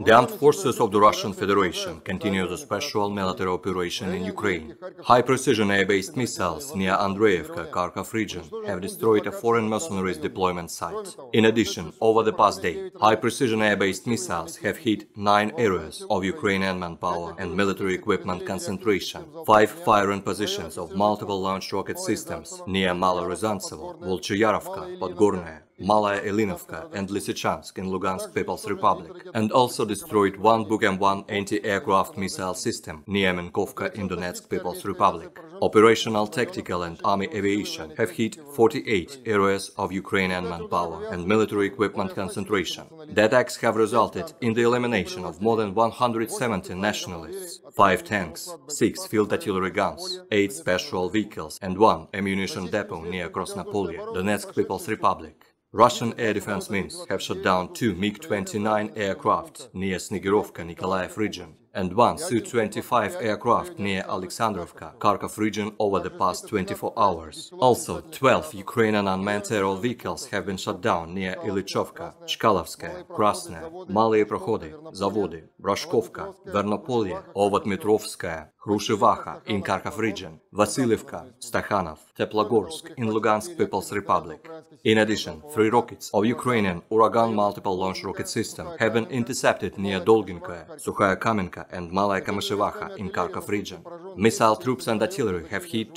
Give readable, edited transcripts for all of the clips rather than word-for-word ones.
The armed forces of the Russian Federation continue the special military operation in Ukraine. High-precision air-based missiles near Andreevka, Kharkov region have destroyed a foreign mercenaries deployment site. In addition, over the past day, high-precision air-based missiles have hit 9 areas of Ukrainian manpower and military equipment concentration, 5 firing positions of multiple launch rocket systems near Malo-Ryazantsevo, Volchayarovka, Podgornaya, Malaya Ilinovka and Lysychansk in Lugansk People's Republic, and also destroyed one Buk-M1 anti-aircraft missile system near Menkovka in Donetsk People's Republic. Operational, tactical and army aviation have hit 48 areas of Ukrainian manpower and military equipment concentration. The attacks have resulted in the elimination of more than 170 nationalists, 5 tanks, 6 field artillery guns, 8 special vehicles and 1 ammunition depot near Krasnopolye, Donetsk People's Republic. Russian air defense means have shot down 2 MiG-29 aircraft near Snigirovka, Nikolaev region, and 1 Su-25 aircraft near Alexandrovka, Kharkov region over the past 24 hours. Also, 12 Ukrainian unmanned aerial vehicles have been shot down near Ilychovka, Chkalovskaya, Krasnaya, Malые Prohody, Zavody, Brashkovka, Vernopolye, Ovod-Mitrovskaya, Hrushivacha in Kharkov region, Vasilievka, Stakhanov, Teplogorsk in Lugansk People's Republic. In addition, 3 rockets of Ukrainian Uragan multiple launch rocket system have been intercepted near Dolginkoye, Sukhaya Kamenka and Malaya Kamyshevacha in Kharkov region. Missile troops and artillery have hit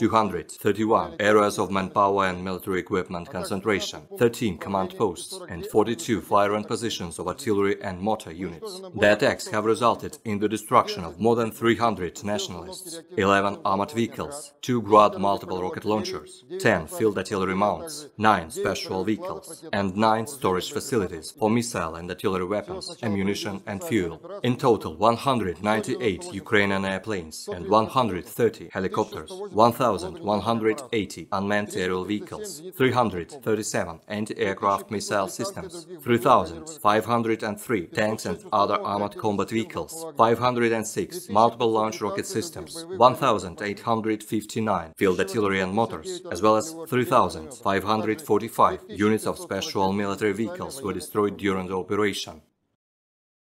231 areas of manpower and military equipment concentration, 13 command posts and 42 firing positions of artillery and mortar units. The attacks have resulted in the destruction of more than 300 nationalists, 11 armored vehicles, 2 Grad multiple rocket launchers, 10 field artillery mounts, 9 special vehicles, and 9 storage facilities for missile and artillery weapons, ammunition and fuel. In total, 198 Ukrainian airplanes and 130 helicopters, 1,180 unmanned aerial vehicles, 337 anti-aircraft missile systems, 3,503 tanks and other armored combat vehicles, 506 multiple launch rocket systems, 1,859 field artillery and motors, as well as 3,545 units of special military vehicles were destroyed during the operation.